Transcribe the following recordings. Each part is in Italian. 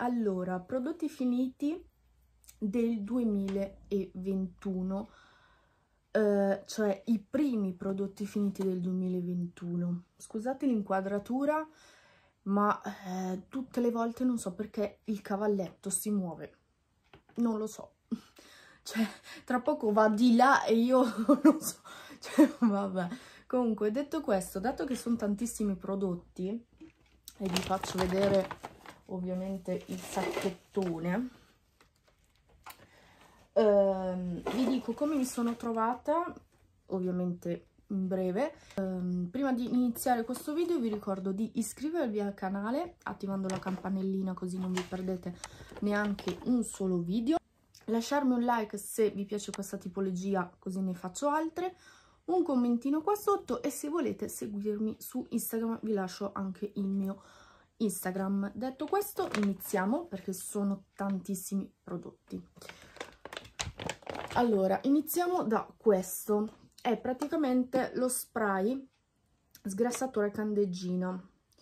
Allora, prodotti finiti del 2021, cioè i primi prodotti finiti del 2021. Scusate l'inquadratura, ma tutte le volte non so perché il cavalletto si muove, non lo so. Cioè, tra poco va di là e io non so, cioè, vabbè. Comunque, detto questo, dato che sono tantissimi prodotti, e vi faccio vedere ovviamente il sacchettone, vi dico come mi sono trovata, ovviamente in breve. Prima di iniziare questo video vi ricordo di iscrivervi al canale attivando la campanellina, così non vi perdete neanche un solo video. Lasciarmi un like se vi piace questa tipologia, così ne faccio altre, un commentino qua sotto, e se volete seguirmi su Instagram vi lascio anche il mio Instagram. Detto questo, iniziamo perché sono tantissimi prodotti. Allora, iniziamo da questo. È praticamente lo spray sgrassatore candeggina.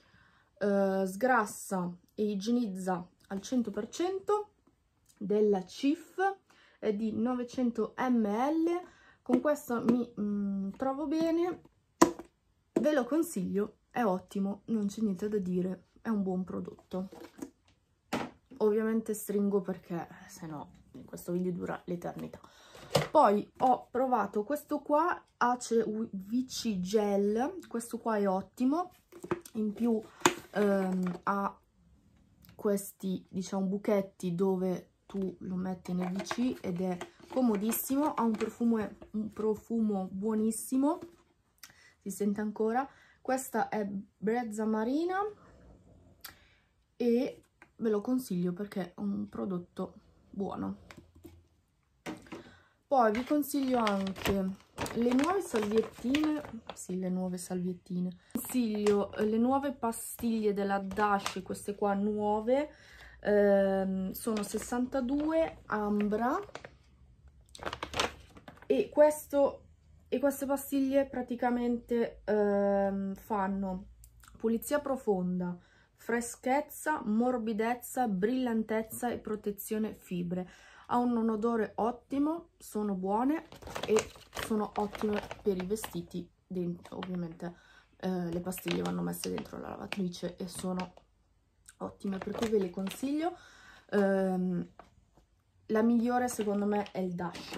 Sgrassa e igienizza al 100%, della Cif, è di 900 ml. Con questo mi trovo bene, ve lo consiglio, è ottimo, non c'è niente da dire, è un buon prodotto. Ovviamente stringo perché se no questo video dura l'eternità. Poi ho provato questo qua, Ace VC Gel, questo qua è ottimo, in più ha questi, diciamo, buchetti dove tu lo metti nel VC ed è comodissimo, ha un profumo buonissimo, si sente ancora. Questa è brezza marina e ve lo consiglio perché è un prodotto buono. Poi vi consiglio anche le nuove salviettine, sì, le nuove salviettine. Consiglio le nuove pastiglie della Dash, queste qua nuove, sono 62 ambra, e queste pastiglie praticamente fanno pulizia profonda, freschezza, morbidezza, brillantezza e protezione fibre. Ha un odore ottimo, sono buone e sono ottime per i vestiti. Dentro, ovviamente le pastiglie vanno messe dentro la lavatrice e sono ottime, per cui ve le consiglio. La migliore secondo me è il Dash.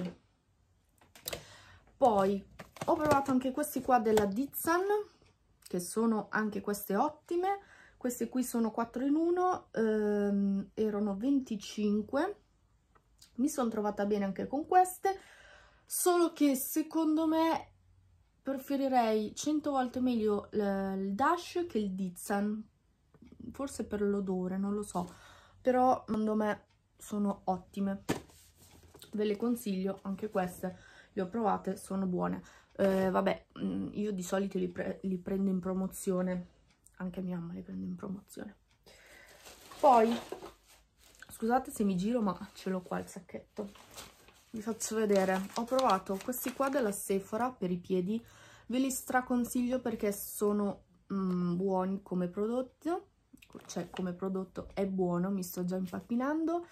Poi ho provato anche questi qua della Dizan, che sono anche queste ottime. Queste qui sono 4 in 1, erano 25. Mi sono trovata bene anche con queste, solo che secondo me preferirei 100 volte meglio il Dash che il Dizan, forse per l'odore, non lo so, però secondo me sono ottime, ve le consiglio anche queste, le ho provate, sono buone. Vabbè, io di solito li prendo in promozione, anche mia mamma li prende in promozione. Poi scusate se mi giro, ma ce l'ho qua il sacchetto, vi faccio vedere. Ho provato questi qua della Sephora per i piedi, ve li straconsiglio perché sono buoni come prodotto, cioè come prodotto è buono, mi sto già impappinando.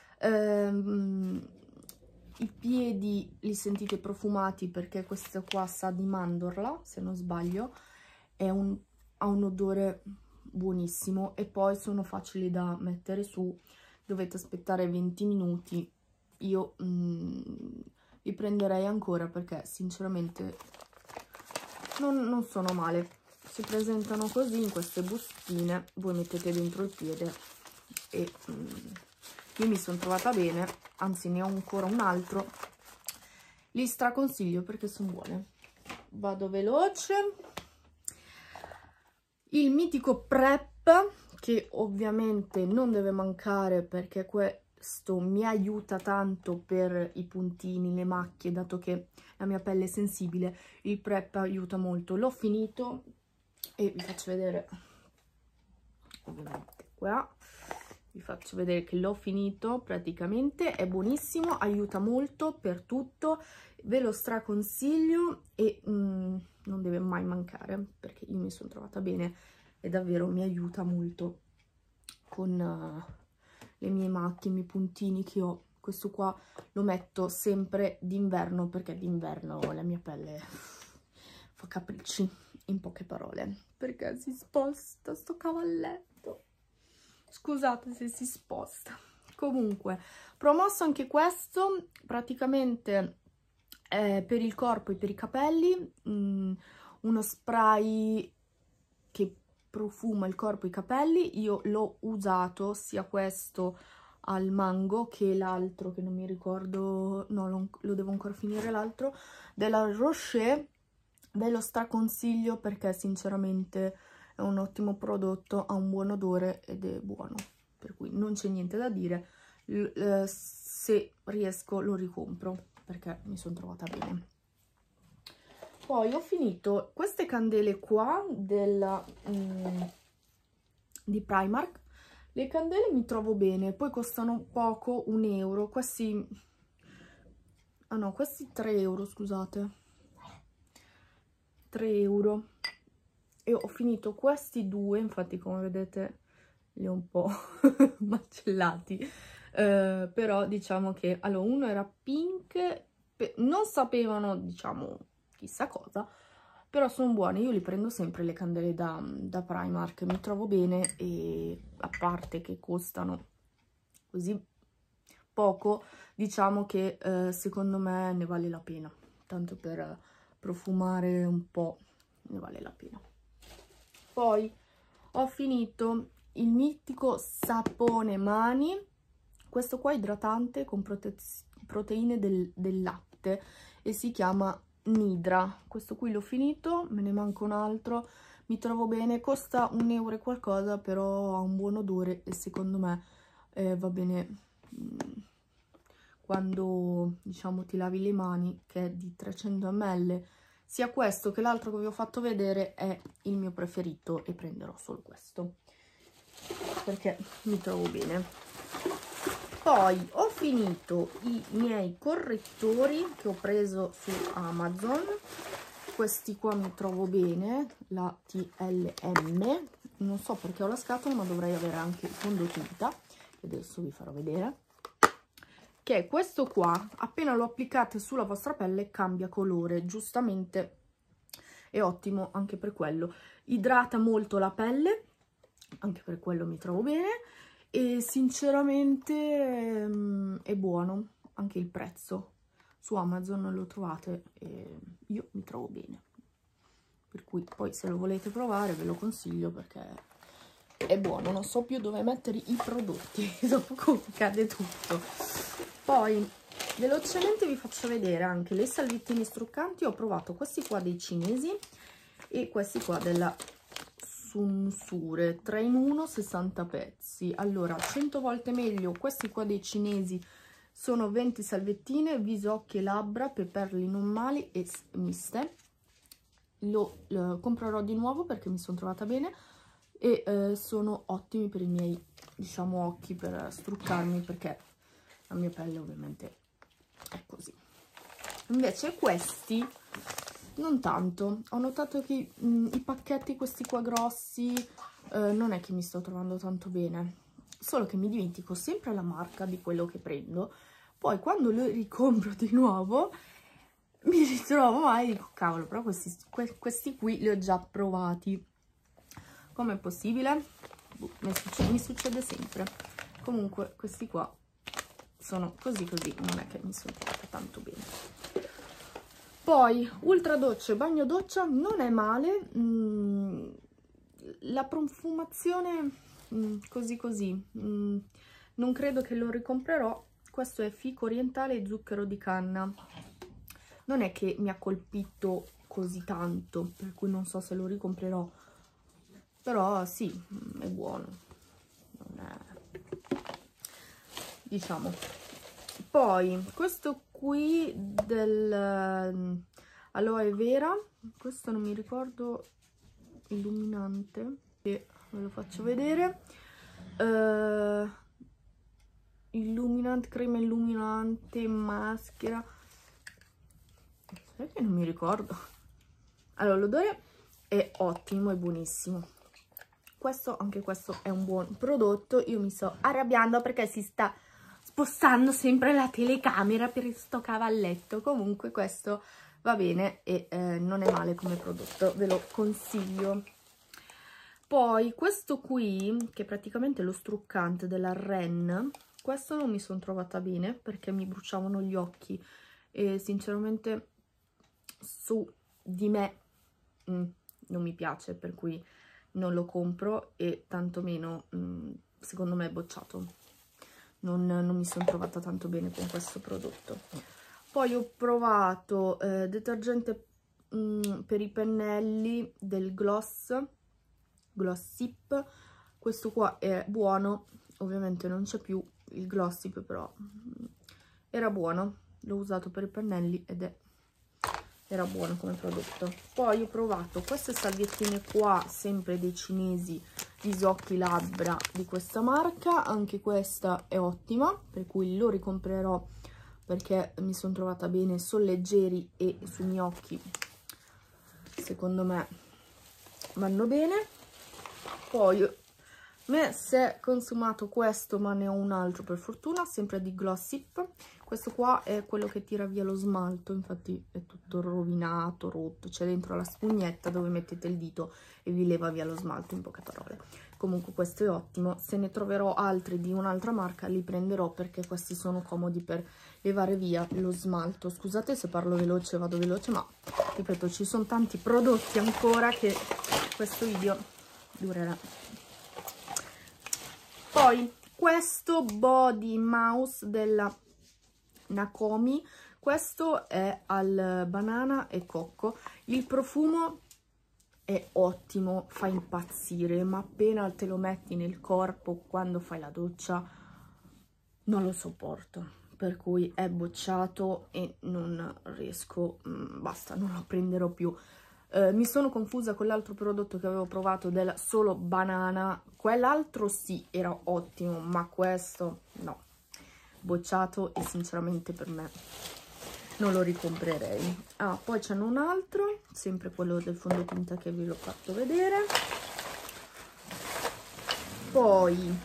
I piedi li sentite profumati perché questo qua sa di mandorla, se non sbaglio, ha un odore buonissimo, e poi sono facili da mettere su, dovete aspettare 20 minuti. Io li prenderei ancora perché sinceramente non sono male. Si presentano così in queste bustine, voi mettete dentro il piede e io mi sono trovata bene, anzi ne ho ancora un altro, li straconsiglio perché sono buone. Vado veloce. Il mitico Prep, che ovviamente non deve mancare perché questo mi aiuta tanto per i puntini, le macchie, dato che la mia pelle è sensibile, il Prep aiuta molto. L'ho finito e vi faccio vedere, ovviamente qua, vi faccio vedere che l'ho finito praticamente, è buonissimo, aiuta molto per tutto, ve lo straconsiglio e non deve mai mancare perché io mi sono trovata bene e davvero mi aiuta molto con le mie macchie, i miei puntini che ho. Questo qua lo metto sempre d'inverno perché d'inverno la mia pelle fa capricci, in poche parole, perché si sposta sto cavalletto. Scusate se si sposta. Comunque, promosso anche questo, praticamente per il corpo e per i capelli, uno spray che profuma il corpo e i capelli. Io l'ho usato sia questo al mango che l'altro che non mi ricordo, no, lo devo ancora finire, l'altro della Rocher. Ve lo straconsiglio perché sinceramente è un ottimo prodotto, ha un buon odore ed è buono, per cui non c'è niente da dire. Se riesco lo ricompro perché mi sono trovata bene. Poi ho finito queste candele qua di Primark. Le candele mi trovo bene, poi costano poco, 1 euro. Questi, ah no, questi 3 euro, scusate, 3 euro. E ho finito questi due, infatti come vedete li ho un po' macellati, però diciamo che, allora, uno era pink, non sapevano, diciamo, chissà cosa, però sono buoni. Io li prendo sempre le candele da Primark, mi trovo bene, e a parte che costano così poco, diciamo che secondo me ne vale la pena, tanto per profumare un po' ne vale la pena. Poi ho finito il mitico sapone mani, questo qua idratante con proteine del latte, e si chiama Nidra. Questo qui l'ho finito, me ne manca un altro, mi trovo bene, costa 1 euro e qualcosa, però ha un buon odore e secondo me va bene quando, diciamo, ti lavi le mani, che è di 300 ml. Sia questo che l'altro che vi ho fatto vedere è il mio preferito e prenderò solo questo perché mi trovo bene. Poi ho finito i miei correttori che ho preso su Amazon. Questi qua mi trovo bene, la TLM, non so perché ho la scatola, ma dovrei avere anche il fondotinta, che adesso vi farò vedere, che è questo qua. Appena lo applicate sulla vostra pelle cambia colore, giustamente è ottimo anche per quello, idrata molto la pelle, anche per quello mi trovo bene, e sinceramente è buono anche il prezzo. Su Amazon lo trovate e io mi trovo bene, per cui poi se lo volete provare ve lo consiglio perché è buono. Non so più dove mettere i prodotti dopo come cade tutto. Poi velocemente vi faccio vedere anche le salviettine struccanti. Ho provato questi qua dei cinesi e questi qua della Sunsure, 3 in 1, 60 pezzi. Allora, 100 volte meglio questi qua dei cinesi. Sono 20 salvettine, viso, occhi e labbra per perle non mali e miste. Lo comprerò di nuovo perché mi sono trovata bene e sono ottimi per i miei, diciamo, occhi, per struccarmi, perché la mia pelle ovviamente è così. Invece questi non tanto. Ho notato che i pacchetti, questi qua grossi, non è che mi sto trovando tanto bene, solo che mi dimentico sempre la marca di quello che prendo. Poi quando lo ricompro di nuovo mi ritrovo male e dico cavolo, però questi qui li ho già provati. Com'è possibile? Mi succede sempre. Comunque questi qua sono così, non è che mi sono trovata tanto bene. Poi ultra doccia e bagno doccia non è male, la profumazione così, non credo che lo ricomprerò. Questo è fico orientale e zucchero di canna, non è che mi ha colpito così tanto, per cui non so se lo ricomprerò, però sì, è buono, non è, diciamo. Poi questo qui del aloe vera, questo non mi ricordo, illuminante, che ve lo faccio vedere, illuminante, crema illuminante, maschera, sai che non mi ricordo. Allora, l'odore è ottimo, è buonissimo. questo, anche questo è un buon prodotto. Io mi sto arrabbiando perché si sta spostando sempre la telecamera per sto cavalletto. Comunque questo va bene e non è male come prodotto, ve lo consiglio. Poi questo qui, che è praticamente lo struccante della Ren, questo non mi sono trovata bene perché mi bruciavano gli occhi e sinceramente su di me non mi piace, per cui non lo compro e tantomeno secondo me è bocciato. Non mi sono trovata tanto bene con questo prodotto. Poi ho provato detergente per i pennelli del Glossip. Questo qua è buono, ovviamente non c'è più il Glossip, però era buono, l'ho usato per i pennelli ed era buono come prodotto. Poi ho provato queste salviettine qua, sempre dei cinesi, Isocchi labbra di questa marca, anche questa è ottima, per cui lo ricomprerò perché mi sono trovata bene, sono leggeri e sui miei occhi secondo me vanno bene. Poi me si è consumato questo, ma ne ho un altro per fortuna, sempre di Glossip. Questo qua è quello che tira via lo smalto, infatti è tutto rovinato, rotto, c'è dentro la spugnetta dove mettete il dito e vi leva via lo smalto, in poche parole. Comunque questo è ottimo, se ne troverò altri di un'altra marca li prenderò perché questi sono comodi per levare via lo smalto. Scusate se parlo veloce, vado veloce, ma ripeto, ci sono tanti prodotti ancora che questo video durerà. Poi questo body mouse della Nakomi, questo è al banana e cocco. Il profumo è ottimo, fa impazzire, ma appena te lo metti nel corpo quando fai la doccia non lo sopporto, per cui è bocciato e non riesco, basta, non lo prenderò più. Mi sono confusa con l'altro prodotto che avevo provato del solo banana, quell'altro sì era ottimo, ma questo no, bocciato e sinceramente per me non lo ricomprerei. Ah, poi c'è un altro, sempre quello del fondotinta che vi ho fatto vedere. Poi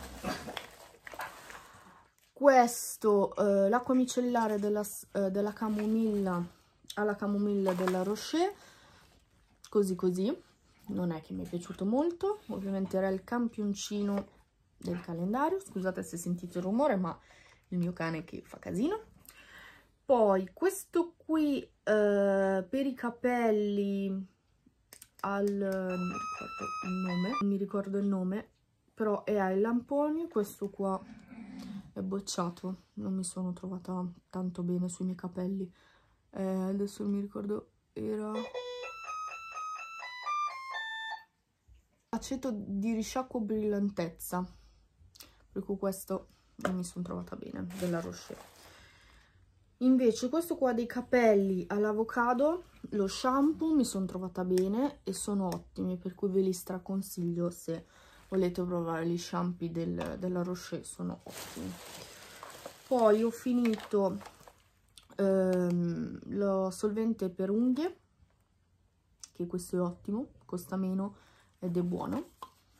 questo, l'acqua micellare della camomilla alla camomilla della Rocher, così così, non è che mi è piaciuto molto, ovviamente era il campioncino del calendario, scusate se sentite il rumore, ma il mio cane che fa casino. Poi questo qui per i capelli non mi ricordo il nome, però è ai lamponi. Questo qua è bocciato, non mi sono trovata tanto bene sui miei capelli. Adesso non mi ricordo, era aceto di risciacquo brillantezza, per cui questo non mi sono trovata bene, della Rocher. Invece questo qua dei capelli all'avocado, lo shampoo, mi sono trovata bene e sono ottimi, per cui ve li straconsiglio se volete provare gli shampoo della Rocher, sono ottimi. Poi ho finito lo solvente per unghie, che questo è ottimo, costa meno ed è buono.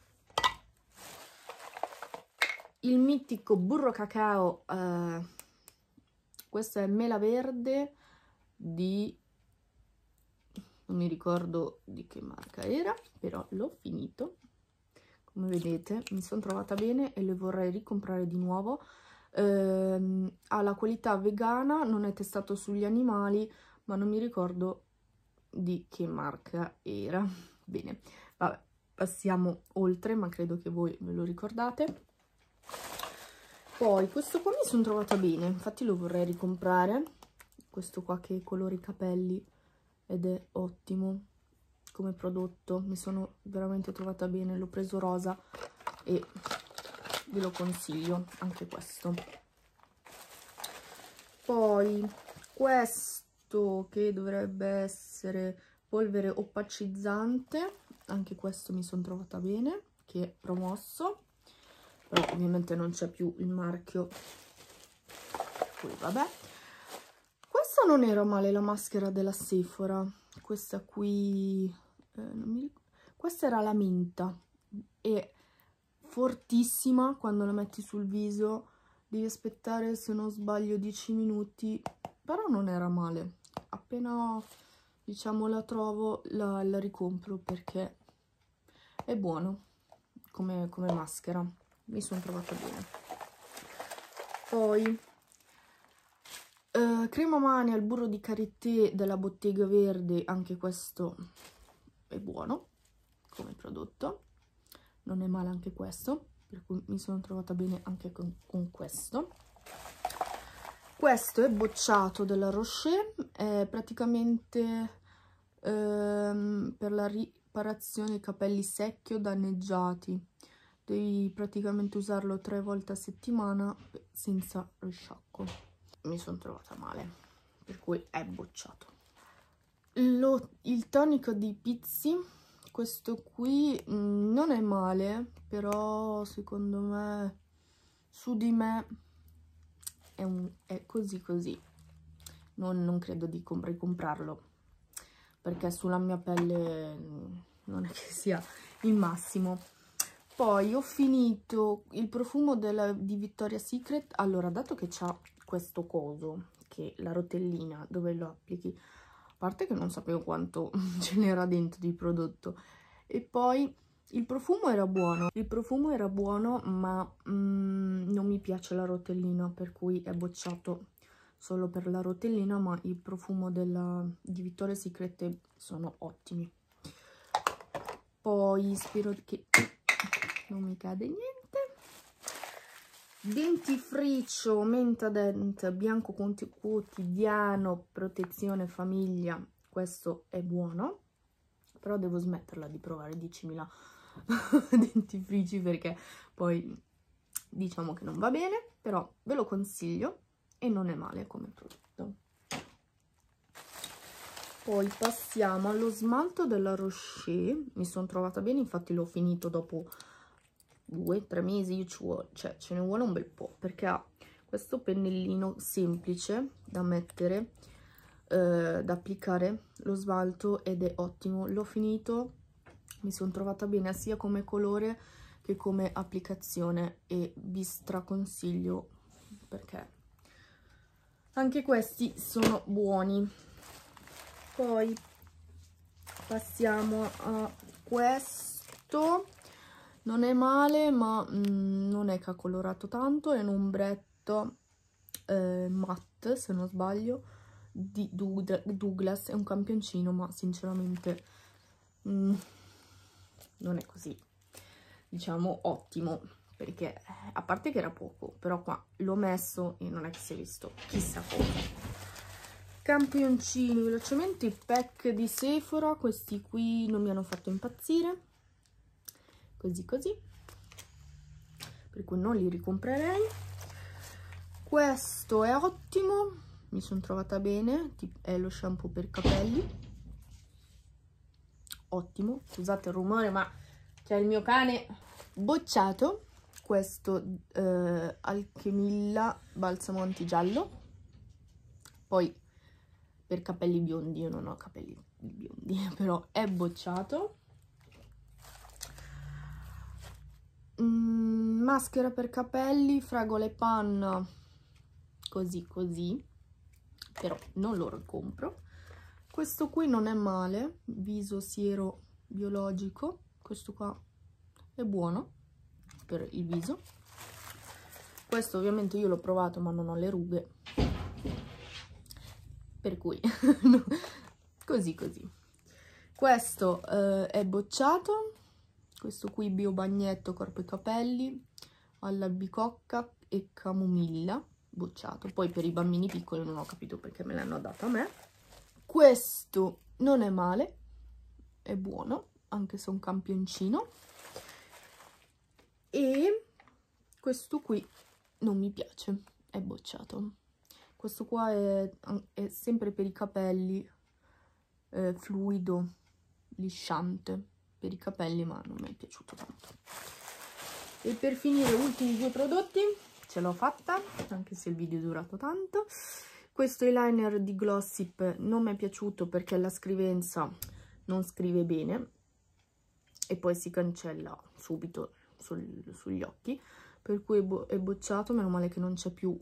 Il mitico burro cacao, questo è mela verde di, non mi ricordo di che marca era, però l'ho finito. Come vedete mi sono trovata bene e le vorrei ricomprare di nuovo. Ha la qualità vegana, non è testato sugli animali, ma non mi ricordo di che marca era. Bene, vabbè, passiamo oltre, ma credo che voi ve lo ricordate. Poi questo qua mi sono trovata bene, infatti lo vorrei ricomprare, questo qua che colora i capelli ed è ottimo come prodotto, mi sono veramente trovata bene, l'ho preso rosa e ve lo consiglio anche questo. Poi questo che dovrebbe essere polvere opacizzante, anche questo mi sono trovata bene, che è promosso. Però ovviamente non c'è più il marchio, poi vabbè. Questa non era male, la maschera della Sephora, questa qui non mi ricordo. Questa era la menta, è fortissima quando la metti sul viso, devi aspettare, se non sbaglio, 10 minuti, però non era male. Appena, diciamo, la trovo la ricompro perché è buono come maschera, mi sono trovata bene. Poi crema mani al burro di karité della Bottega Verde, anche questo è buono come prodotto, non è male anche questo, per cui mi sono trovata bene anche con questo. Questo è bocciato della Rocher, è praticamente per la riparazione dei capelli secchi o danneggiati. Devi praticamente usarlo 3 volte a settimana senza risciacquo. Mi sono trovata male, per cui è bocciato. Il tonico di Pizzi, questo qui non è male, però secondo me, su di me, è così così. Non credo di comprarlo, perché sulla mia pelle non è che sia il massimo. Poi ho finito il profumo di Victoria's Secret. Allora, dato che c'ha questo coso, che è la rotellina dove lo applichi, a parte che non sapevo quanto ce n'era dentro di prodotto, e poi il profumo era buono, ma non mi piace la rotellina, per cui è bocciato solo per la rotellina, ma il profumo di Victoria's Secret sono ottimi. Poi spero che non mi cade niente. Dentifricio Mentadent bianco quotidiano, protezione famiglia. Questo è buono, però devo smetterla di provare 10.000 dentifrici, perché poi diciamo che non va bene, però ve lo consiglio e non è male come prodotto. Poi passiamo allo smalto della Rocher. Mi sono trovata bene, infatti l'ho finito dopo 2-3 mesi, cioè ce ne vuole un bel po', perché ha questo pennellino semplice da mettere, da applicare lo smalto, ed è ottimo. L'ho finito, mi sono trovata bene sia come colore che come applicazione e vi straconsiglio, perché anche questi sono buoni. Poi passiamo a questo, non è male, ma non è che ha colorato tanto, è un ombretto matte, se non sbaglio, di Douglas, è un campioncino, ma sinceramente non è così, diciamo, ottimo, perché a parte che era poco, però qua l'ho messo e non è che si è visto chissà come. Campioncini, velocemente i pack di Sephora, questi qui non mi hanno fatto impazzire, così così, per cui non li ricomprerei. Questo è ottimo, mi sono trovata bene, è lo shampoo per capelli, ottimo, scusate il rumore ma c'è il mio cane. Bocciato questo Alchemilla balsamo antigiallo, poi per capelli biondi, io non ho capelli biondi, però è bocciato. Maschera per capelli, fragole panna, così così, però non lo ricompro. Questo qui non è male, viso siero biologico, questo qua è buono per il viso. Questo ovviamente io l'ho provato ma non ho le rughe, per cui no, così così. Questo è bocciato, questo qui bio bagnetto corpo e capelli all'albicocca e camomilla, bocciato. Poi per i bambini piccoli non ho capito perché me l'hanno dato a me. Questo non è male, è buono, anche se è un campioncino. E questo qui non mi piace, è bocciato. Questo qua è sempre per i capelli, fluido, lisciante per i capelli, ma non mi è piaciuto tanto. E per finire, ultimi due prodotti, ce l'ho fatta, anche se il video è durato tanto. Questo eyeliner di Glossip non mi è piaciuto perché la scrivenza non scrive bene, e poi si cancella subito sugli occhi, per cui è bocciato. Meno male che non c'è più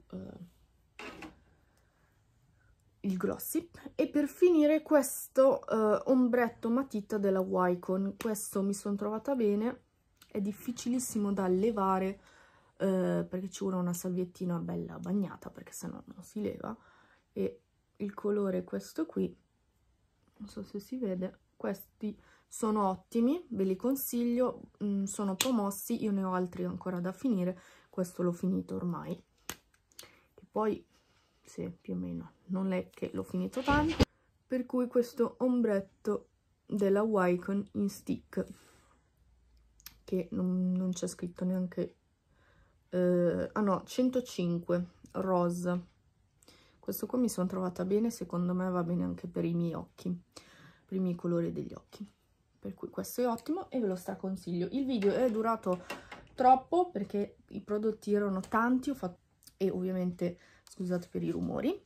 il Glossip. E per finire questo ombretto matita della Wycon. Questo mi sono trovata bene, è difficilissimo da levare perché ci vuole una salviettina bella bagnata, perché sennò non si leva. E il colore è questo qui, non so se si vede. Questi sono ottimi, ve li consiglio, sono promossi, io ne ho altri ancora da finire, questo l'ho finito ormai, e poi sì, più o meno, non è che l'ho finito tanto, per cui questo ombretto della Wycon in stick, che non c'è scritto neanche, ah no, 105 rose. Questo qua mi sono trovata bene, secondo me va bene anche per i miei occhi, per i miei colori degli occhi, per cui questo è ottimo e ve lo straconsiglio. Il video è durato troppo perché i prodotti erano tanti, e ovviamente scusate per i rumori.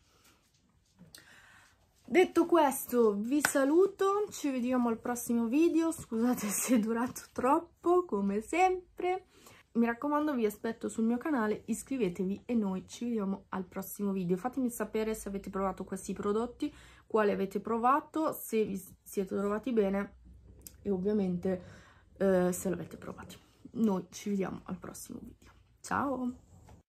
Detto questo, vi saluto, ci vediamo al prossimo video. Scusate se è durato troppo, come sempre. Mi raccomando, vi aspetto sul mio canale, iscrivetevi e noi ci vediamo al prossimo video. Fatemi sapere se avete provato questi prodotti, quali avete provato, se vi siete trovati bene e ovviamente se l'avete provati. Noi ci vediamo al prossimo video. Ciao!